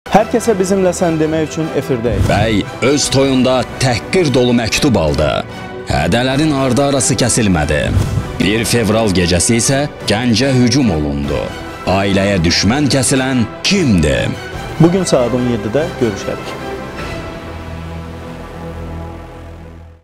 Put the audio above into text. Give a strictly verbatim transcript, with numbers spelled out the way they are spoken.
Hər kəsə bizimlə sən demək üçün efirdəyik. Bəy öz toyunda təhqir dolu məktub aldı. Hədələrin ardı arası kəsilmədi. bir fevral gecəsi isə Gəncə hücum olundu. Ailəyə düşmən kəsilən kimdir? Bugün saat on yeddidə görüşərik.